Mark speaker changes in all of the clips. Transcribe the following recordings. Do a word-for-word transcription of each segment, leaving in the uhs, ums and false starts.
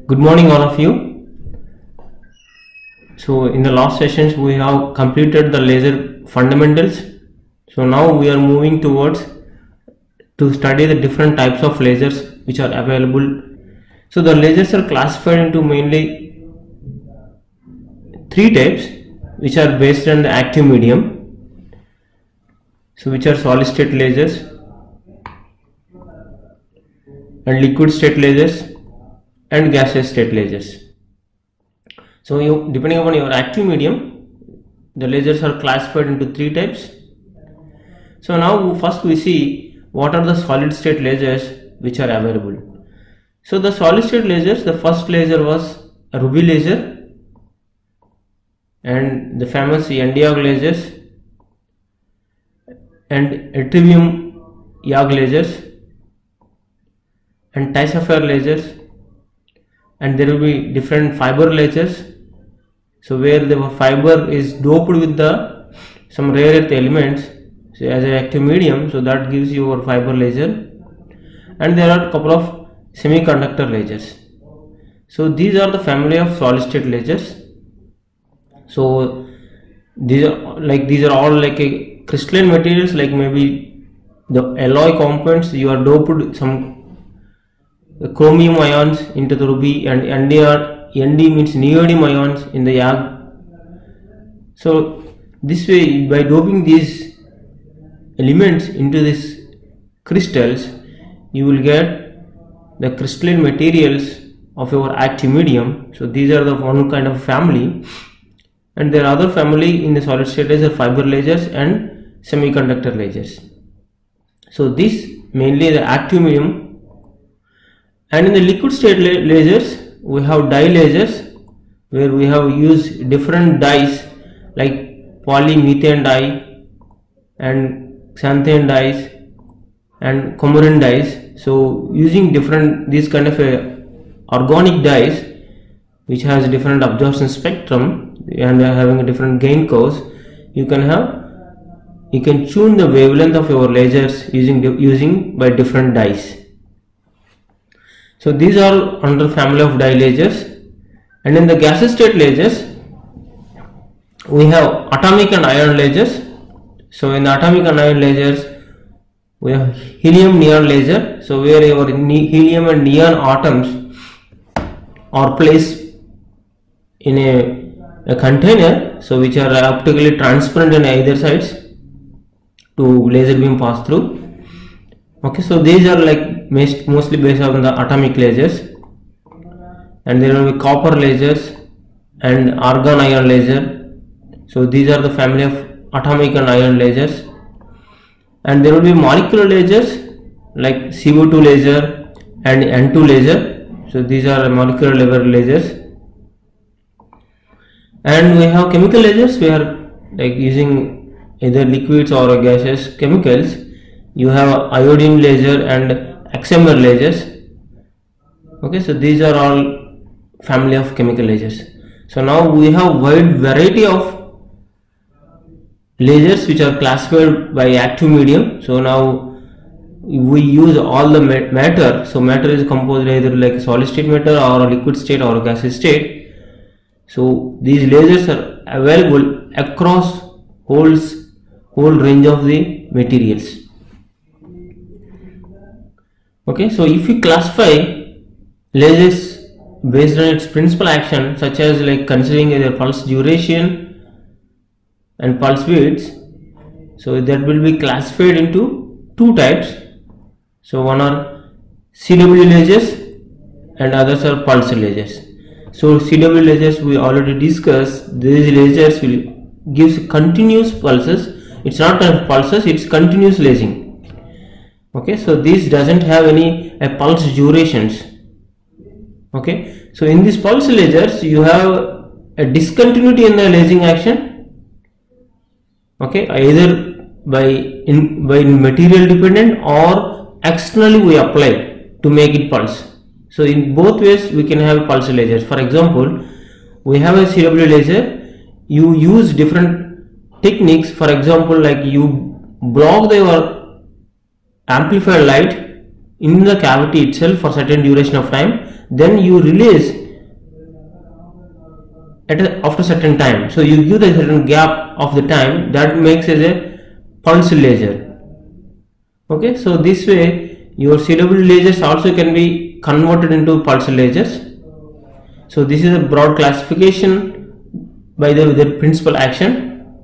Speaker 1: Good morning all of you. So in the last sessions we have completed the laser fundamentals. So now we are moving towards to study the different types of lasers which are available. So the lasers are classified into mainly three types which are based on the active medium. So which are solid state lasers and liquid state lasers and gaseous state lasers. So you, depending upon your active medium, the lasers are classified into three types. So now first we see what are the solid state lasers which are available. So the solid state lasers, the first laser was a ruby laser and the famous Yen-Diag lasers and yttrium-Yag lasers and Ty-Sapphire lasers, and there will be different fiber lasers. So where the fiber is doped with the some rare earth elements, so as an active medium, so that gives you your fiber laser. And there are a couple of semiconductor lasers. So these are the family of solid state lasers. So these are like these are all like a crystalline materials, like maybe the alloy components. You are doped with some chromium ions into the ruby, and N D are N D means neodymium ions in the Yag. So this way, by doping these elements into these crystals, you will get the crystalline materials of your active medium. So these are the one kind of family, and there are other family in the solid state laser, fiber lasers and semiconductor lasers. So this mainly the active medium. And in the liquid state lasers, we have dye lasers, where we have used different dyes like polymethane dye and xanthane dyes and coumarin dyes. So using different these kind of a organic dyes which has different absorption spectrum and having a different gain curves, you can have you can tune the wavelength of your lasers using using by different dyes. So these are under family of dye lasers. And in the gaseous state lasers, we have atomic and ion lasers. So in the atomic and ion lasers, we have helium neon laser. So where your helium and neon atoms are placed in a, a container, so which are optically transparent on either sides to laser beam pass through. Okay, so these are like mostly based on the atomic lasers, and there will be copper lasers and argon ion laser. So these are the family of atomic and ion lasers. And there will be molecular lasers like C O two laser and N two laser. So these are molecular level lasers. And we have chemical lasers. We are like using either liquids or gaseous chemicals. You have iodine laser and X M R lasers. Okay, so these are all family of chemical lasers. So now we have wide variety of lasers which are classified by active medium. So now we use all the matter. So matter is composed either like solid state matter or a liquid state or a gaseous state. So these lasers are available across whole whole range of the materials. Okay, so if you classify lasers based on its principal action, such as like considering their pulse duration and pulse widths, so that will be classified into two types. So one are C W lasers and others are pulse lasers. So C W lasers we already discussed. These lasers will gives continuous pulses. It's not kind of pulses, it's continuous lasing. Okay, so this doesn't have any a pulse durations. Okay, so in these pulse lasers you have a discontinuity in the lasing action. Okay, either by in by material dependent or externally we apply to make it pulse. So in both ways we can have pulse lasers. For example, we have a C W laser. You use different techniques. For example, like you block the amplified light in the cavity itself for certain duration of time, then you release at a, after certain time. So you give the certain gap of the time, that makes as a pulse laser. Okay, so this way your C W lasers also can be converted into pulse lasers. So this is a broad classification by the, the principal action.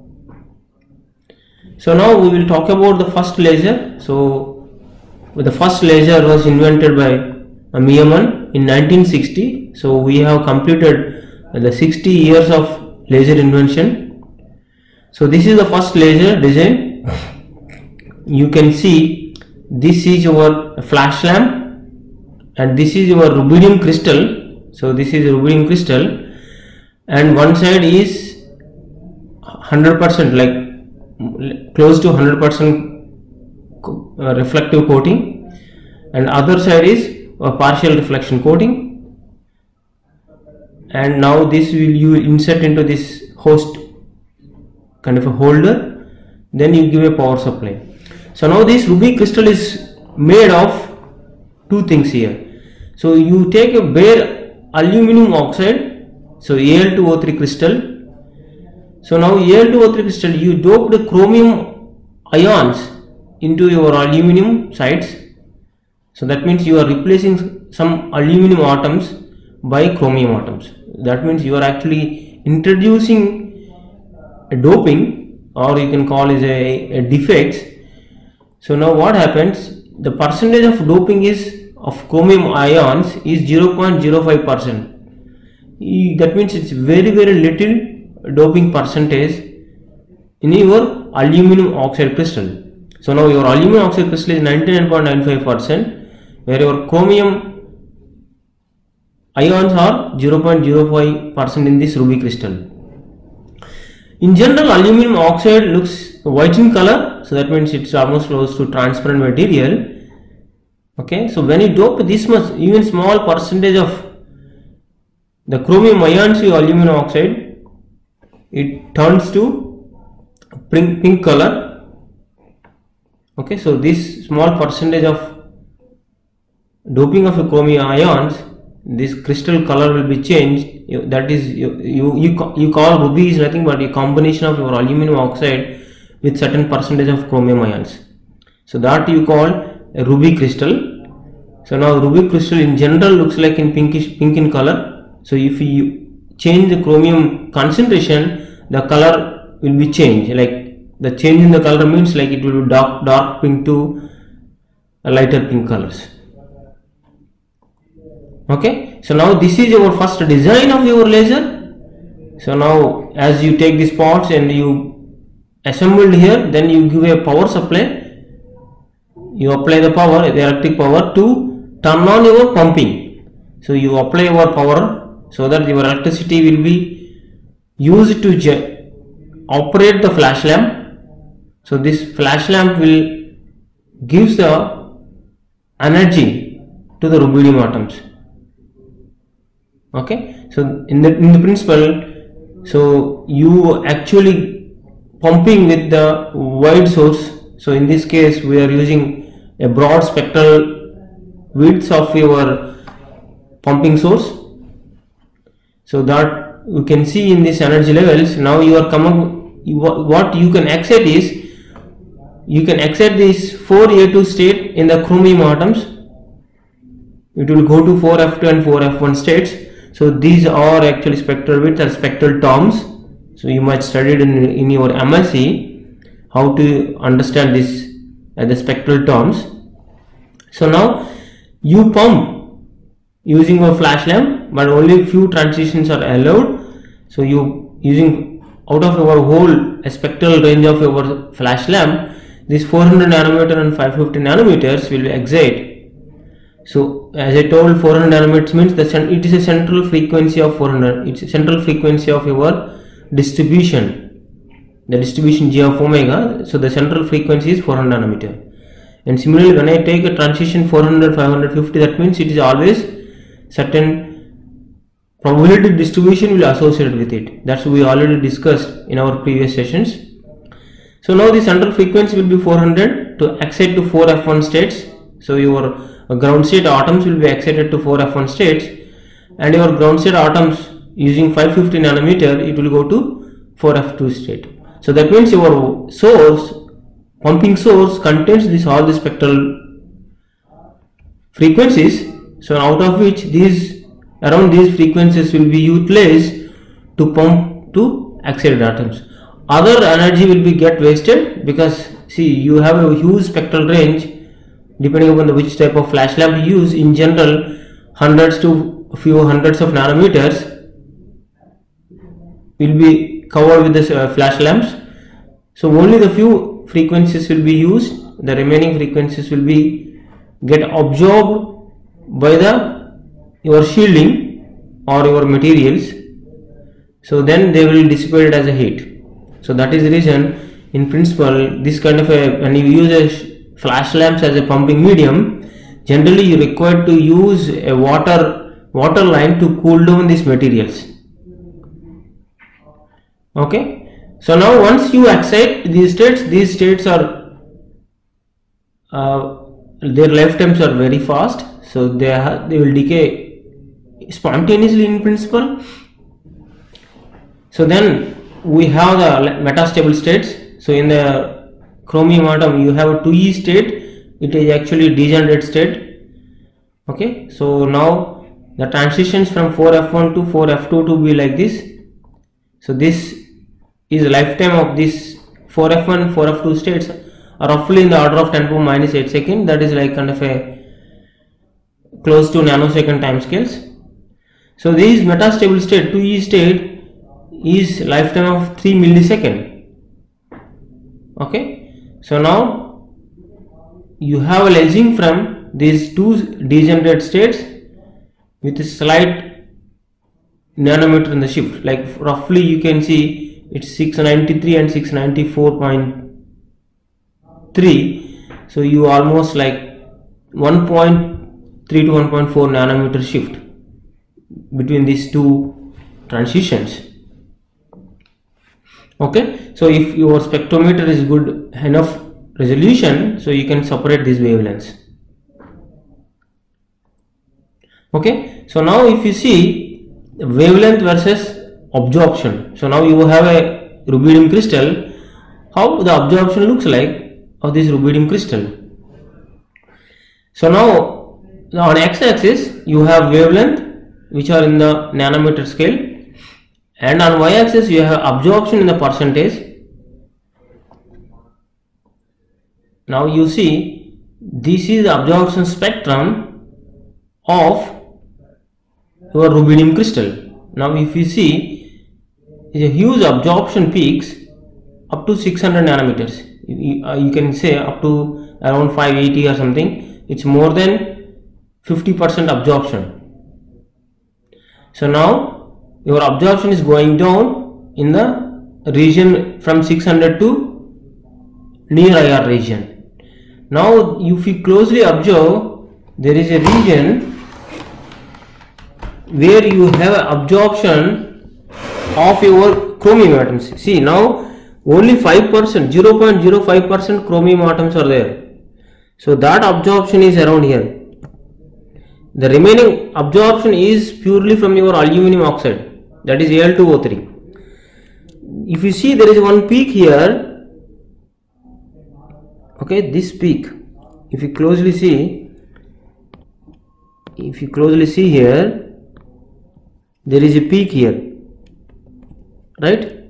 Speaker 1: So now we will talk about the first laser. So the first laser was invented by Meaman in nineteen sixty. So we have completed the sixty years of laser invention. So this is the first laser design. You can see this is your flash lamp and this is your rubidium crystal. So this is rubidium crystal, and one side is one hundred percent, like close to one hundred percent reflective coating, and other side is a partial reflection coating. And now this will you insert into this host kind of a holder, then you give a power supply. So now this ruby crystal is made of two things here. So you take a bare aluminum oxide, so A L two O three crystal. So now A L two O three crystal, you dope the chromium ions into your aluminum sides. So that means you are replacing some aluminum atoms by chromium atoms. That means you are actually introducing a doping, or you can call it a, a defects. So now what happens? The percentage of doping is of chromium ions is zero point zero five percent. That means it's very very little doping percentage in your aluminum oxide crystal. So now your aluminum oxide crystal is ninety-nine point nine five percent, where your chromium ions are zero point zero five percent in this ruby crystal. In general, aluminum oxide looks white in color, so that means it's almost close to transparent material. Okay, so when you dope this much, even small percentage of the chromium ions to aluminum oxide, it turns to pink, pink color. Okay, so this small percentage of doping of the chromium ions, this crystal color will be changed. You, that is you, you you you call ruby is nothing but a combination of your aluminum oxide with certain percentage of chromium ions. So that you call a ruby crystal. So now ruby crystal in general looks like in pinkish pink in color. So if you change the chromium concentration, the color will be changed. Like the change in the color means like it will be dark dark pink to a lighter pink colors. Okay, so now this is your first design of your laser. So now as you take these parts and you assembled here, then you give a power supply. You apply the power, the electric power, to turn on your pumping. So you apply your power so that your electricity will be used to operate the flash lamp. So this flash lamp will gives the energy to the rubidium atoms. Okay, so in the in the principle, so you actually pumping with the wide source. So in this case we are using a broad spectral width of your pumping source, so that you can see in these energy levels. Now you are coming, what you can excite is you can excite this four A two state in the chromium atoms. It will go to four F two and four F one states. So these are actually spectral widths or spectral terms. So you might study it in, in your M S C how to understand this as the spectral terms. So now you pump using a flash lamp, but only few transitions are allowed. So you using out of your whole a spectral range of your flash lamp, this four hundred nanometer and five fifty nanometers will excite. So as I told, four hundred nanometers means the it is a central frequency of four hundred. It's a central frequency of your distribution, the distribution G of omega. So the central frequency is four hundred nanometer. And similarly, when I take a transition four hundred, five hundred fifty, that means it is always certain probability distribution will associate with it. That's what we already discussed in our previous sessions. So now the central frequency will be four hundred to excite to four F one states. So your a ground state atoms will be excited to four F one states, and your ground state atoms using five fifty nanometer, it will go to four F two state. So that means your source, pumping source, contains this all the spectral frequencies. So out of which these around these frequencies will be utilized to pump to excited atoms. Other energy will be get wasted, because see, you have a huge spectral range depending upon the which type of flash lamp you use. In general, hundreds to a few hundreds of nanometers will be covered with the uh, flash lamps. So only the few frequencies will be used. The remaining frequencies will be get absorbed by the your shielding or your materials. So then they will dissipate as a heat. So that is the reason, in principle, this kind of a, when you use a flash lamps as a pumping medium, generally you require to use a water water line to cool down these materials. Okay, so now once you excite these states, these states are uh, their lifetimes are very fast, so they are, they will decay spontaneously in principle. So then we have the metastable states. So in the chromium atom you have a two E state, it is actually degenerate state. Okay, so now the transitions from four F one to four F two to be like this. So this is the lifetime of this four F one, four F two states are roughly in the order of ten to the minus eight seconds. That is like kind of a close to nanosecond time scales. So these metastable state, two E state, is lifetime of three millisecond. Okay, so now you have a lasing from these two degenerate states with a slight nanometer in the shift. Like roughly you can see it's six ninety-three and six ninety-four point three. So you almost like one point three to one point four nanometer shift between these two transitions. Okay, so if your spectrometer is good enough resolution, so you can separate these wavelengths. Okay, so now if you see wavelength versus absorption, so now you have a rubidium crystal, how the absorption looks like of this rubidium crystal. So now on x-axis you have wavelength which are in the nanometer scale, and on y-axis you have absorption in the percentage. Now you see this is the absorption spectrum of your rubidium crystal. Now if you see, is a huge absorption peaks up to six hundred nanometers. You, uh, you can say up to around five eighty or something. It's more than fifty percent absorption. So now your absorption is going down in the region from six hundred to near I R region. Now if you closely observe, there is a region where you have absorption of your chromium atoms. See, now only five percent, zero point zero five percent chromium atoms are there. So that absorption is around here. The remaining absorption is purely from your aluminum oxide, that is A L two O three. If you see, there is one peak here. Okay, this peak, if you closely see, if you closely see here, there is a peak here, right?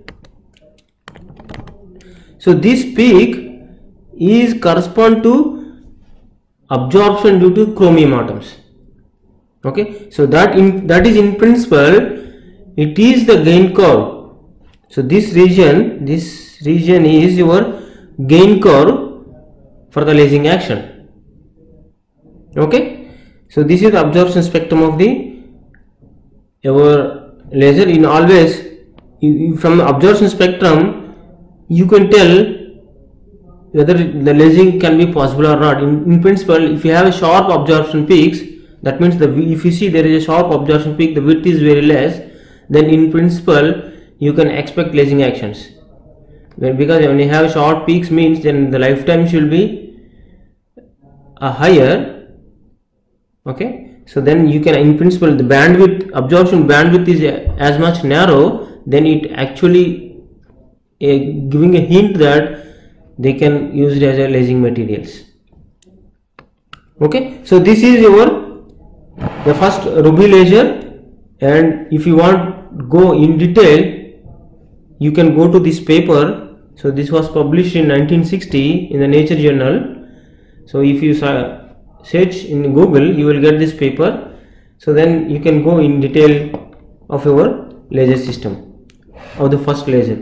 Speaker 1: So this peak is correspond to absorption due to chromium atoms. Okay, so that in that is in principle, it is the gain curve. So this region, this region is your gain curve for the lasing action. Okay, so this is the absorption spectrum of the your laser. In always you, you, from the absorption spectrum you can tell whether the lasing can be possible or not. In, in principle, if you have a sharp absorption peaks, that means the if you see there is a sharp absorption peak, the width is very less, then in principle you can expect lasing actions. When, because when you have short peaks means then the lifetime should be uh, higher, Okay, so then you can, in principle, the bandwidth, absorption bandwidth is as much narrow, then it actually uh, giving a hint that they can use it as a lasing materials. Okay, so this is your the first Ruby laser, and if you want go in detail, you can go to this paper. So this was published in nineteen sixty in the Nature journal. So if you search in Google, you will get this paper. So then you can go in detail of your laser system, of the first laser.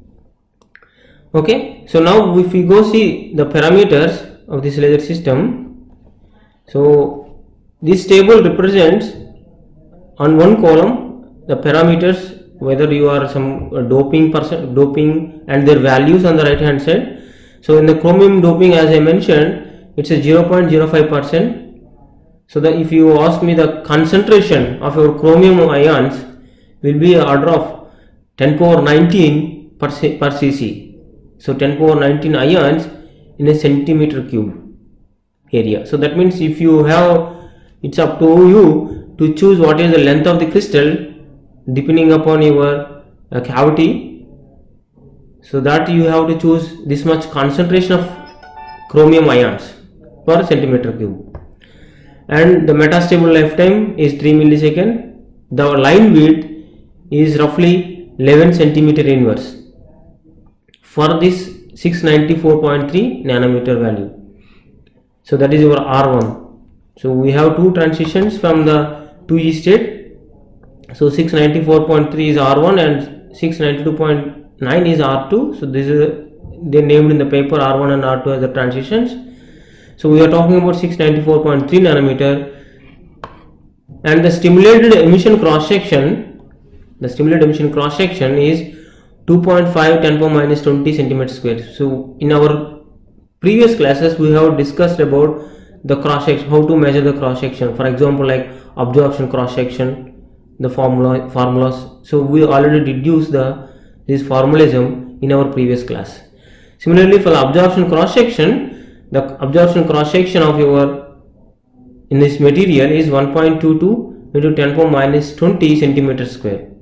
Speaker 1: Okay, so now if we go see the parameters of this laser system, so this table represents on one column the parameters, whether you are some doping percent, doping and their values on the right hand side. So in the chromium doping, as I mentioned, it's a zero point zero five percent. So that if you ask me the concentration of your chromium ions will be an order of ten power nineteen per, per cc. So ten power nineteen ions in a centimeter cube area. So that means if you have, it's up to you to choose what is the length of the crystal depending upon your uh, cavity, so that you have to choose this much concentration of chromium ions per centimeter cube. And the metastable lifetime is three milliseconds. The line width is roughly eleven centimeter inverse for this six ninety-four point three nanometer value. So that is your R one. So we have two transitions from the two E state. So six ninety-four point three is R one and six ninety-two point nine is R two. So this is a, they named in the paper R one and R two as the transitions. So we are talking about six ninety-four point three nanometer, and the stimulated emission cross section, the stimulated emission cross section is two point five ten power minus twenty centimeter square. So in our previous classes we have discussed about the cross section, how to measure the cross section. For example, like absorption cross section, the formula formulas. So we already deduced the this formalism in our previous class. Similarly, for the absorption cross section, the absorption cross section of your in this material is one point two two into ten power minus twenty centimeter square,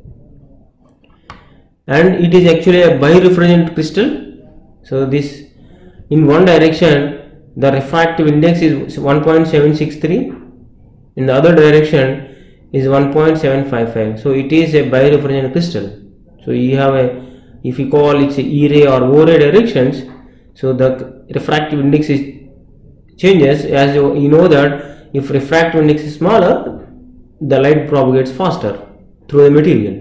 Speaker 1: and it is actually a birefringent crystal. So this in one direction the refractive index is one point seven six three, in the other direction is one point seven five five. So it is a birefringent crystal. So you have a, if you call it E ray or O ray directions, so the refractive index is changes, as you, you know that if refractive index is smaller, the light propagates faster through the material.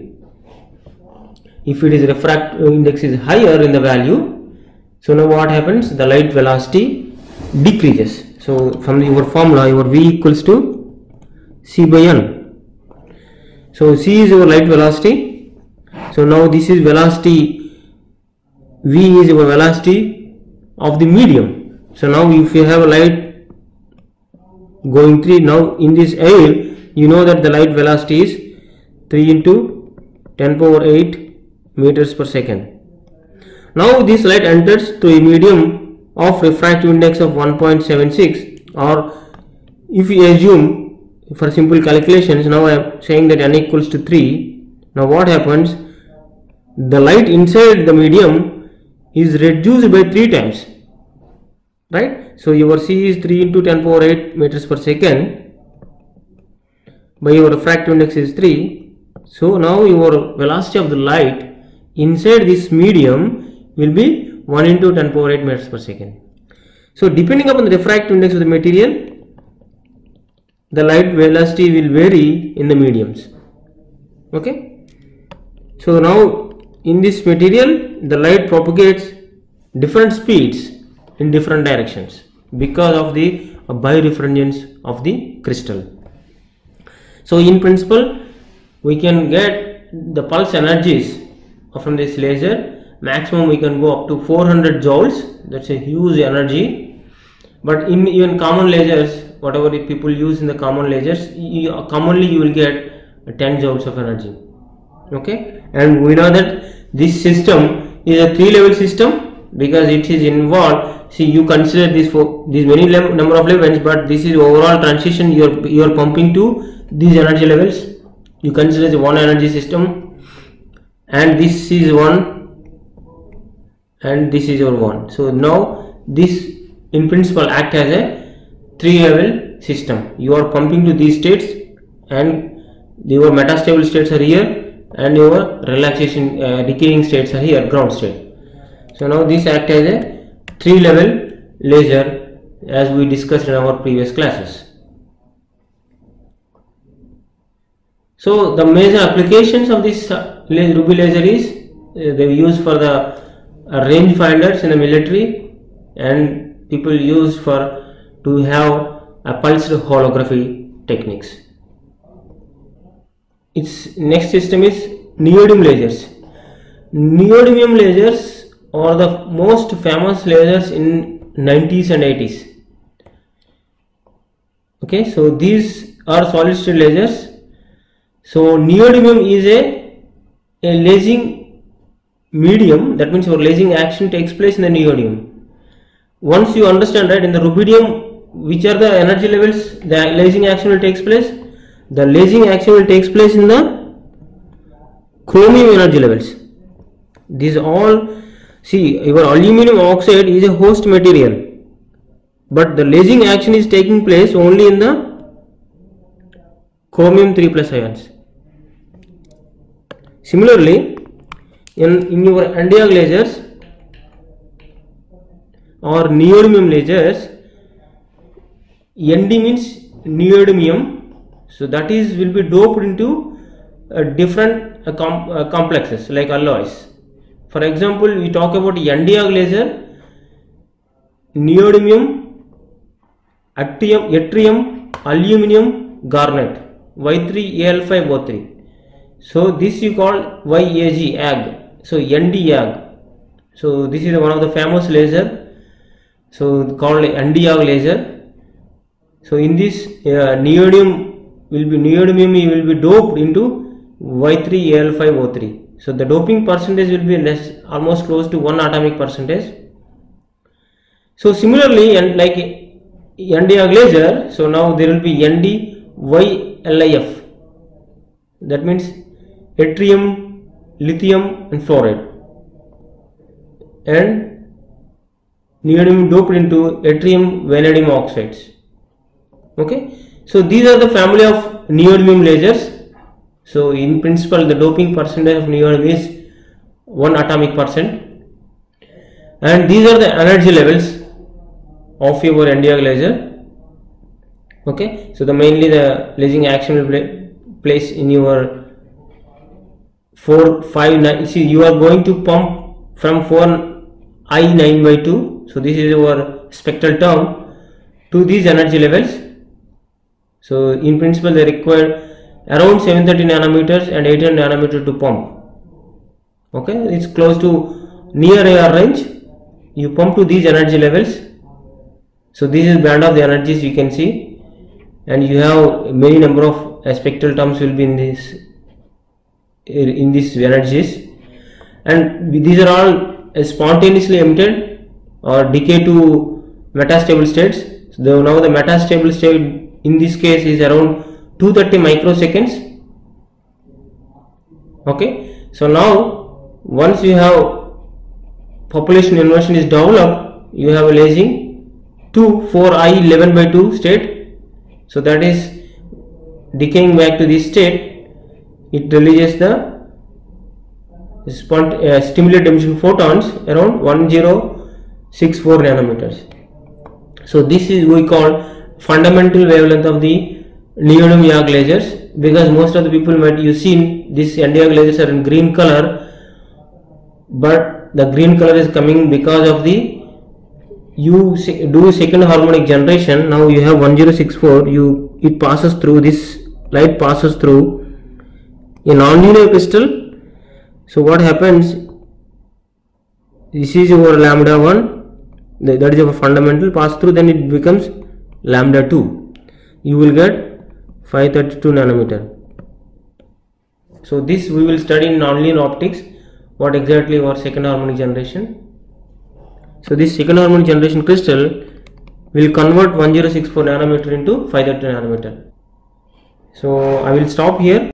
Speaker 1: If it is refractive index is higher in the value, so now what happens, the light velocity decreases. So from your formula, your V equals to C by N. So C is your light velocity. So now this is velocity, V is your velocity of the medium. So now if you have a light going through, now in this air, you know that the light velocity is three into ten power eight meters per second. Now this light enters to a medium of refractive index of one point seven six, or if we assume for simple calculations, now I am saying that N equals to three. Now what happens, the light inside the medium is reduced by three times, right? So your C is three into ten power eight meters per second, by your refractive index is three. So now your velocity of the light inside this medium will be one into ten power eight meters per second. So depending upon the refractive index of the material, the light velocity will vary in the mediums. Okay. So now in this material, the light propagates different speeds in different directions because of the birefringence of the crystal. So in principle, we can get the pulse energies from this laser. Maximum we can go up to four hundred joules. That's a huge energy. But in even common lasers, whatever the people use in the common lasers, you, commonly you will get ten joules of energy. Okay, and we know that this system is a three level system because it is involved see, you consider this for these many number of levels, but this is overall transition you are you are pumping to these energy levels. You consider the one energy system, and this is one, and this is your one. So now this in principle act as a three level system. You are pumping to these states, and your metastable states are here, and your relaxation uh, decaying states are here, ground state. So now this act as a three level laser, as we discussed in our previous classes. So the major applications of this uh, Ruby laser is uh, they use for the uh, range finders in the military, and people use for to have a pulsed holography techniques. Its next system is neodymium lasers. Neodymium lasers are the most famous lasers in nineties and eighties. Okay, so these are solid state lasers. So neodymium is a, a lasing medium. That means your lasing action takes place in the neodymium. Once you understand that in the rubidium, which are the energy levels the lasing action will takes place, the lasing action will takes place in the chromium energy levels. These all, see, your aluminum oxide is a host material, but the lasing action is taking place only in the chromium three plus ions. Similarly, in, in your N D I G lasers or neodymium lasers, N D means neodymium, so that is will be doped into uh, different uh, com uh, complexes like alloys. For example, we talk about N D I G laser, neodymium, yttrium, yttrium, aluminum, garnet, Y three A L five O three. So this you call Y A G, A G. So N D A G. So this is one of the famous laser. So called N D A G laser. So in this uh, neodymium will be neodymium will be doped into Y three A L five O three. So the doping percentage will be less, almost close to one atomic percentage. So similarly, and like N D A G laser, so now there will be N D Y L I F. That means yttrium, lithium, and fluoride, and neodymium doped into yttrium vanadium oxides. Okay, so these are the family of neodymium lasers. So in principle, the doping percentage of neodymium is one atomic percent, and these are the energy levels of your N D I G laser. Okay, so the mainly the lasing action will play, place in your four five nine. See, you are going to pump from four I nine by two. So this is our spectral term to these energy levels. So in principle, they require around seven thirty nanometers and eight hundred nanometers to pump. Okay, it's close to near A R range. You pump to these energy levels. So this is band of the energies you can see, and you have many number of uh, spectral terms will be in this in these energies, and these are all uh, spontaneously emitted or decay to metastable states. So now the metastable state in this case is around two hundred thirty microseconds. Okay, so now once you have population inversion is developed, you have a lasing to four I eleven by two state. So that is decaying back to this state. It releases the spont uh, stimulated emission photons around one thousand sixty-four nanometers. So this is we call fundamental wavelength of the neodymium Y A G lasers, because most of the people might you seen this N D I G lasers are in green color, but the green color is coming because of the you do second harmonic generation. Now you have one thousand sixty-four, you it passes through, this light passes through a nonlinear crystal. So what happens, this is your lambda one, that is your fundamental pass through, then it becomes lambda two, you will get five thirty-two nanometer. So this we will study in nonlinear optics, what exactly was second harmonic generation. So this second harmonic generation crystal will convert one zero six four nanometer into five thirty nanometer. So I will stop here.